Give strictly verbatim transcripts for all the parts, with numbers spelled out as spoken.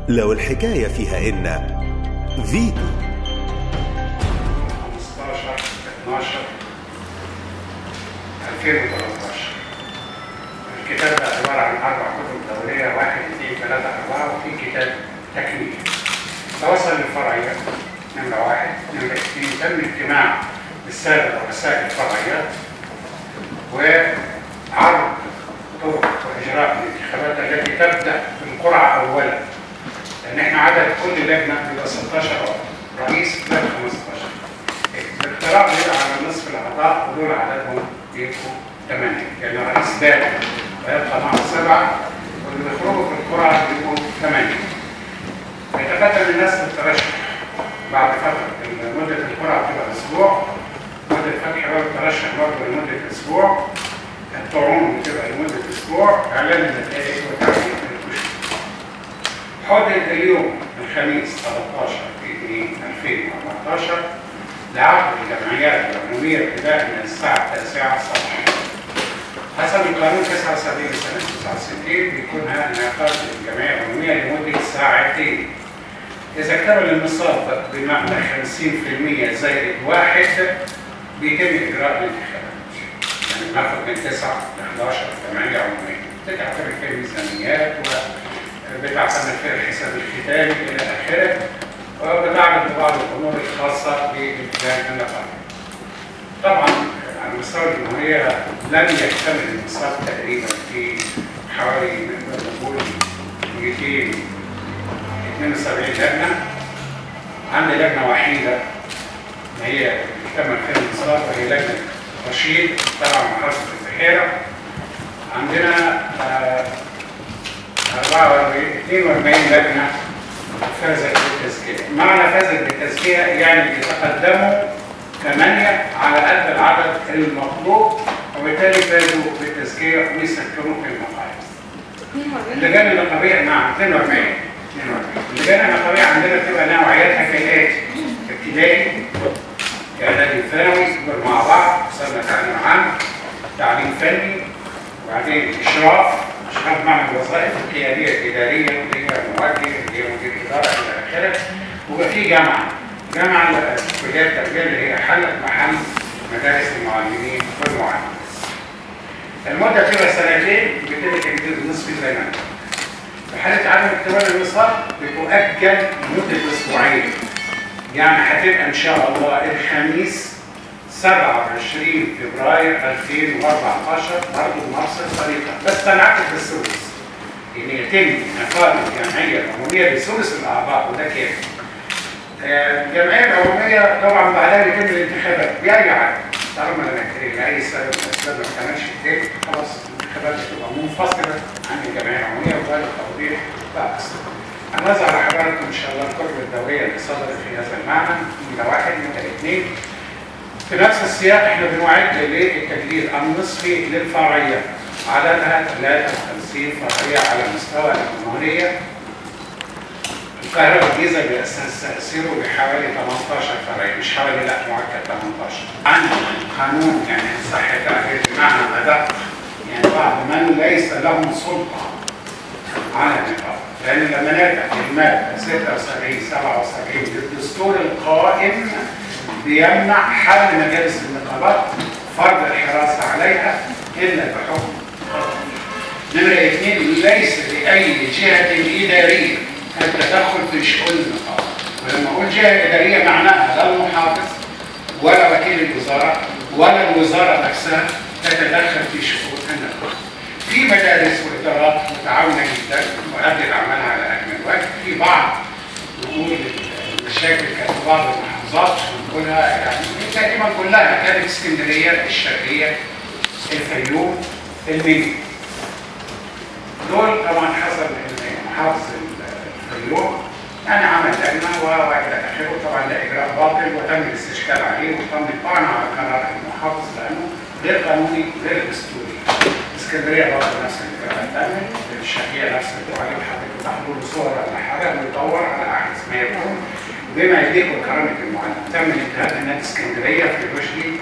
لو الحكاية فيها إن فيتو خمستاشر اتناشر ألفين وتلتاشر. الكتاب ده عبارة عن أربع كتب دورية، واحد اثنين ثلاثة أربعة، وفي كتاب تكميل. توصل للفرعيات نمرة واحد، نمرة اثنين تم اجتماع بالسادة رؤساء الفرعيات وعرض طرق وإجراء الانتخابات التي تبدأ في القرعة أولا، لأن إحنا عدد كل لجنة بيبقى ستاشر رئيس لجنة خمستاشر. الاقتراع بيبقى على نصف الأعضاء ودول عددهم بيبقوا ثمانية، يعني رئيس باقي ويبقى معه سبعة، واللي بيخرجوا في القرعة بيبقوا ثمانية. يتقدم الناس بالترشح بعد فترة، مدة القرعة بتبقى أسبوع، مدة فتح باب الترشح برضه لمدة أسبوع، الطعون بتبقى لمدة أسبوع، إعلان النتائج وتعليق الكشف. حدد اليوم الخميس ثلاثة عشر اثنين ألفين وأربعتاشر لعقد الجمعيات العمومية ابتداء من الساعة التاسعة صباحا. حسب القانون تسعة وسبعين سنة تسعة وستين بيكون هذا انعقاد الجمعية العمومية لمدة ساعتين. إذا اكتمل النصاب بمعنى خمسين في المية زائد واحد بيتم إجراء الانتخابات. يعني بناخد من تسعة ل حداشر جمعية عمومية، بتعتمد فيها الميزانيات وبتعتمد فيها الحساب الختامي إلى آخره، وبتعمل بعض الأمور الخاصة بإنتاج النقابة. طبعا على مستوى الجمهورية لم يكتمل النصاب تقريبا في حوالي نقدر نقول مئتين واثنين وسبعين لجنة. عندي لجنة وحيدة هي اكتمل فيها النصاب وهي لجنة رشيد تبع محافظة البحيرة. عندنا أربعة وأربعين اثنين وأربعين لجنة فازت بالتزكية. معنى فازت بالتزكية يعني بيتقدموا ثمانية على قد العدد المطلوب، وبالتالي فازوا بالتزكية ويسكنوا في المقاعد. اللجان النقابية نعم اثنين وأربعين اللجان النقابية عندنا بتبقى نوعياتها كالآتي: ابتدائي، إعدادي وثانوي دول مع بعض، صرنا تعليم عام، تعليم فني، وبعدين إشراف، إشراف معمل الوظائف القيادية الإدارية اللي هي موجه اللي هي مدير إدارة إلى آخره، ويبقى في جامعة، جامعة كليات التربية اللي هي حلت محل مدارس المعلمين والمعلمات. المدة بتبقى سنتين، بيتم تجديد النصفي زي ما انت. في حالة عدم اكتمال النصاب بتؤجل لمدة أسبوعين، يعني هتبقى إن شاء الله الخميس سبعة وعشرين فبراير ألفين وأربعتاشر برضه بنفس الطريقة، بس تنعكس بالثلث. يعني يتم انعقاد الجمعية العمومية بثلث الأعضاء، وده كام؟ الجمعية العمومية طبعا بعدها بيتم الانتخابات بأي عدد، طالما لأي سبب من الأسباب ما كانش يتم، خلاص الانتخابات بتبقى منفصلة عن الجمعية العمومية، وذلك توضيح لا أصل. هنوزع على حضراتكم إن شاء الله الكتب الدورية اللي صدرت في هذا المعنى، نمرة واحد نمرة اثنين. في نفس السياق احنا بنعد للتجديد النصفي للفرعية، عددها ثلاثة وخمسين فرعية على مستوى الجمهورية. القاهرة والجيزة بيستأثروا بحوالي ثمانية عشر فرعية، مش حوالي لا معدل ثمانية عشر. عن قانون يعني صح التعبير بمعنى أدق، يعني بعض من ليس لهم سلطة على النقابة، لأن لما نرجع للمادة ستة وسبعين سبعة وسبعين للدستور القائم بيمنع حل مجالس النقابات فرض الحراسة عليها إلا بحكم. نمرة اثنين، ليس لأي جهة إدارية التدخل في شؤون النقابة، ولما أقول جهة إدارية معناها لا المحافظ ولا وكيل الوزارة ولا الوزارة نفسها تتدخل في شؤون النقابة. في مدارس وإدارات متعاونة جدا وأدت عملها على أكمل وجه. في بعض نقول المشاكل كانت في بعض المحافظات ونقولها يعني تقريبا كلها كانت اسكندرية، الشرقية، الفيوم، المنيا. دول طبعا حصل محافظ اليوم يعني عمل لجنه والى اخره، طبعا ده اجراء باطل وتم الاستشكال عليه وتم الطعن على قرار المحافظ لانه غير قانوني غير دستوري. اسكندريه برضه نفس الاجراءات تمت، الشرقيه نفس التعليم، حضرتك تحضر صور ولا حاجه ويدور على احدث ما يكون بما يليق بكرامه المعلم. تم الانتهاء من نادي اسكندريه في رشدي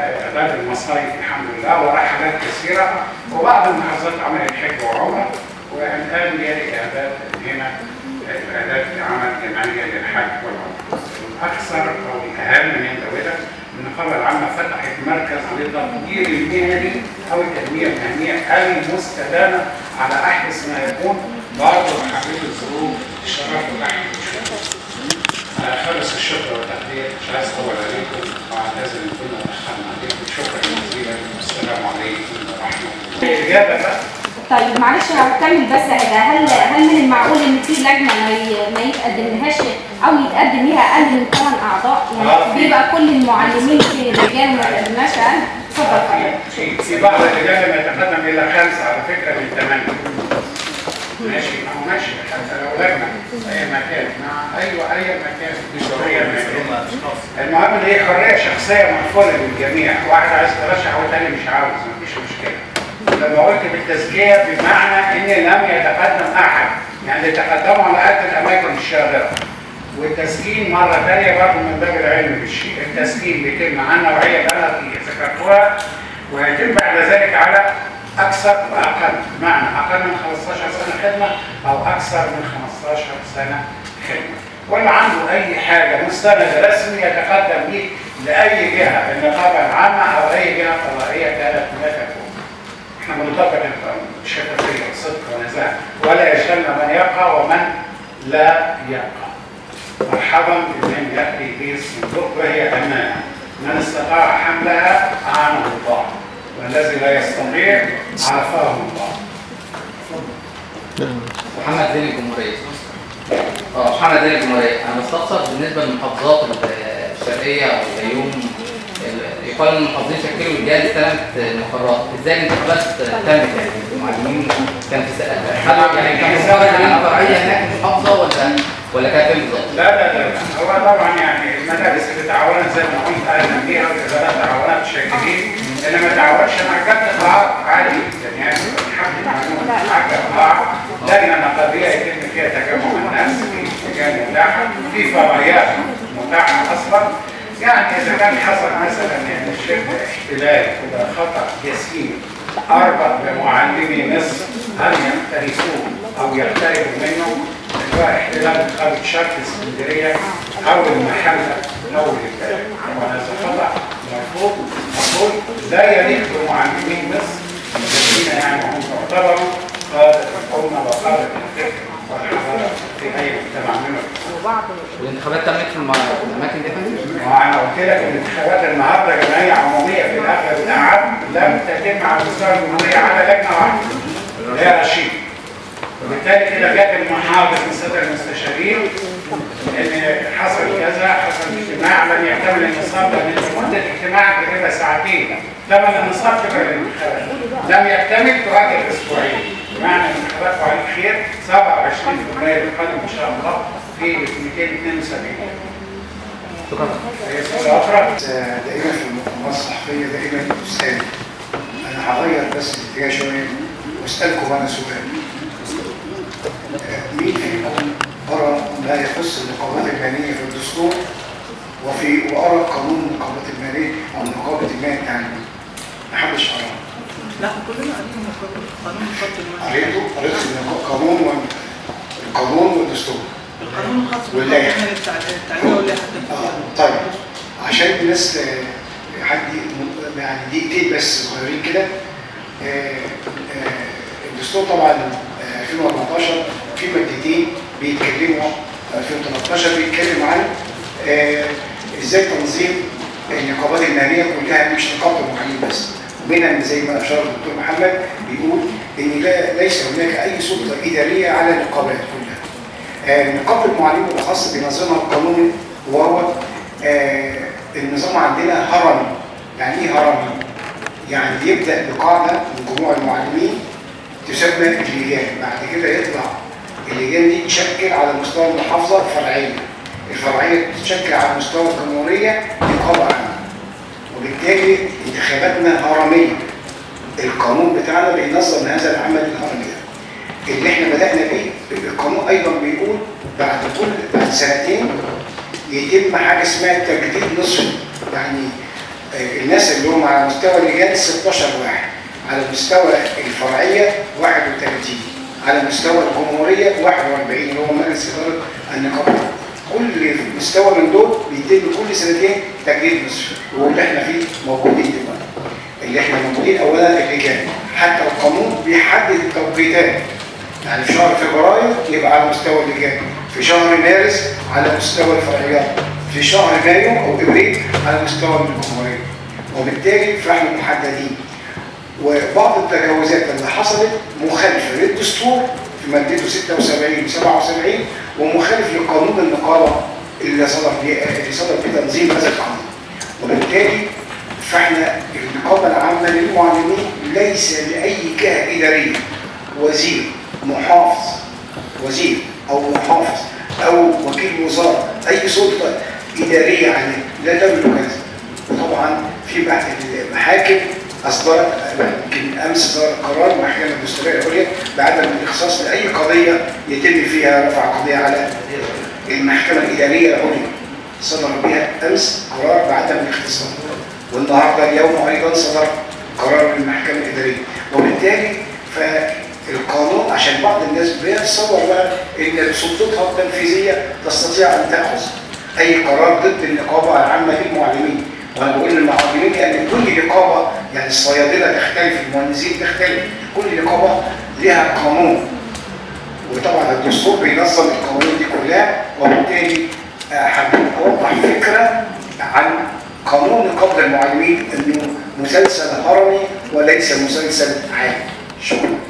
وإعداد المصايف الحمد لله ورحلات كثيره، وبعض المحافظات عملت حج وعمره، والآن يلي إعداد هنا إعداد عمل جمعية للحج والعمرة. الأكثر أو الأهم من دوله النقابة العامة فتحت مركز للتطوير المهني أو التنمية المهنية المستدامة على أحدث ما يكون برضه حبيت الظروف الشرف والأحد خلص الشكر والتقدير، مش عايز أطول عليكم وأعتذر إن كنا أخرنا عليكم. شكرا جزيلا والسلام عليكم ورحمة الله. الإجابة بقى. طيب معلش انا هكمل بس حاجه، هل هل من المعقول ان في لجنه ما ما يتقدملهاش او يتقدم ليها اقل من ثمان اعضاء؟ يعني بيبقى كل المعلمين في اللجان ما يتقدملهاش اقل؟ اتفضل. في في بعض اللجان ما يتقدم الا خمسه على فكره من ثمانيه. ماشي، ما هو ماشي حتى لو لجنه اي مكان مع ايوه اي مكان مش حريه. المهم ان هي حريه شخصيه مقفوله للجميع، واحد عايز يترشح والثاني مش عاوز، ما فيش مشكله. لما قلت بالتزكيه بمعنى ان لم يتقدم احد، يعني تقدموا على قد الاماكن الشاغره. والتسكين مره ثانيه برضه من باب العلم بالشيء، التسكين بيتم عن نوعيه بلدي ذكرتوها ويتم بعد ذلك على اكثر واقل، بمعنى اقل من خمستاشر سنه خدمه او اكثر من خمستاشر سنه خدمه. واللي عنده اي حاجه مستند رسمي يتقدم به لاي جهه، النقابه العامه او اي جهه قضائيه كانت ما تكون. احنا بنطبق الشفافيه والصدق والنزاهه، ولا يشغلنا من يبقى ومن لا يبقى. مرحبا بمن ياتي بالصندوق وهي امانه، من استطاع حملها اعانه الله، والذي لا يستطيع عافاه الله. محمد زين الجمهوريه. اه محمد زين الجمهوريه، انا بستفسر بالنسبه للمحافظات الشرقيه او الفيوم، يقال ان المحافظين شكلوا رجال استلمت المقرات، ازاي الانتخابات تمت؟ يعني المعلمين كان في هل يعني كان في لجنه فرعيه هناك في المحافظه ولا ولا كان فين بالظبط؟ لا لا لا هو طبعا يعني المدارس اللي تعاونت زي ما قلت انا بيها والادارات تعاونات شاكرين، اللي ما تعاونش انا جبت قطاعات عادي يعني الحمد لله حاجه قطاع لجنه نقابيه يتم فيها تجمع الناس في لجان متاحه في فرعيات متاحه اصلا. يعني اذا كان حصل مثلا يعني شبه احتلال ولا خطا جسيم اربط بمعلمي مصر هل يختلفوه او يقتربوا منه، سواء احتلال قرية شرق اسكندريه او المحله او البلد، وهذا خطا مرفوض مقبول لا يليق بمعلمي مصر الذين يعني هم تعتبروا قاده الامه وقاده الفكر والحضاره في اي مجتمع منهم. والانتخابات تمت في الاماكن دي يا فندم؟ انا قلت لك الانتخابات النهارده جمعيه عموميه في الاغلب الاعم لم تتم على مستوى الجمهوريه على لجنه واحده اللي هي رشيد. وبالتالي كده جت المحاضر من الساده المستشارين ان حصل كذا، حصل اجتماع لم يكتمل النصاب، لان مده الاجتماع تقريبا ساعتين، ثمن النصاب تبقى للانتخابات لم يكتمل تؤجل اسبوعين، بمعنى الانتخابات وعليك خير سبعة وعشرين فبراير القادم ان شاء الله في مئتين واثنين وسبعين. شكرا. سؤال اخر؟ دائما في المؤتمرات الصحفيه دائما تسال، انا هغير بس الاتجاه شويه واسالكم انا سؤال. مين فيكم قرأ ما يخص النقابات الماليه في الدستور وفي وقرأ قانون النقابات الماليه او نقابه المال التعليميه؟ ما حدش قرأ. لا كلنا قرينا قانون الخط المالي. قريته؟ قريت القانون والقانون والدستور. القانون الخاص واللائحه. التعليميه واللائحه. طيب عشان الناس حد يعني دقيقتين بس صغيرين كده. الدستور طبعا ألفين وأربعتاشر في مادتين بيتكلموا، ألفين وتلتاشر بيتكلم عن ازاي تنظيم النقابات الماليه كلها، مش نقابه المعلمين بس، ومنها زي ما اشار الدكتور محمد بيقول ان لا ليس هناك اي سلطه اداريه على النقابات كلها. نقابه المعلمين بالاخص بينظمها القانون، وهو النظام عندنا هرمي. يعني ايه هرمي؟ يعني يبدا بقاعده من جموع المعلمين تسمى اللجان، بعد كده يطلع اللجان دي تشكل على مستوى المحافظه فرعيه، الفرعيه تشكل على مستوى الجمهوريه نقابه عامه، وبالتالي انتخاباتنا هرميه. القانون بتاعنا بينظم هذا العمل الهرمي اللي احنا بدانا بيه. القانون ايضا بيقول بعد كل بعد سنتين يتم حاجه اسمها تجديد نصفي، يعني الناس اللي هم على مستوى اللجان ستاشر واحد، على مستوى الفرعيه واحد وثلاثين. على مستوى الجمهوريه واحد وأربعين اللي هو مجلس اداره النقابه. كل مستوى من دول بيتم كل سنتين تجديد نصف، واللي احنا فيه موجودين دلوقتي. اللي احنا موجودين اولا اللجان، حتى القانون بيحدد التوقيتات. يعني في شهر فبراير يبقى على مستوى اللجان، في شهر مارس على مستوى الفرعيات، في شهر مايو او ابريل على مستوى الجمهوريه. وبالتالي فاحنا محددين. وبعض التجاوزات اللي حصلت مخالفه للدستور في مادته ستة وسبعين وسبعة وسبعين، ومخالف لقانون النقابه اللي صدر اللي صدر بتنظيم هذا القانون. وبالتالي فاحنا النقابه العامه للمعلمين ليس لاي جهه اداريه، وزير، محافظ، وزير او محافظ او وكيل وزاره، اي سلطه اداريه عليه لا تملك هذا. وطبعا في بعض المحاكم اصدرت، يمكن امس صدر قرار المحكمه الدستوريه العليا بعدم الاختصاص لاي قضيه يتم فيها رفع قضيه على المحكمه الاداريه العليا. صدر بها امس قرار بعدم الاختصاص، والنهارده اليوم ايضا صدر قرار من المحكمه الاداريه. وبالتالي فالقانون عشان بعض الناس بيتصور بقى ان سلطتها التنفيذيه تستطيع ان تاخذ اي قرار ضد النقابه العامه للمعلمين. وانا بقول للمعلمين ان كل نقابه، يعني الصيادله تختلف، المهندسين تختلف، كل نقابه لها قانون. وطبعا الدستور بينظم القوانين دي كلها. وبالتالي حابين اوضح فكره عن قانون نقابه المعلمين انه مسلسل هرمي وليس مسلسل عام. شكرا.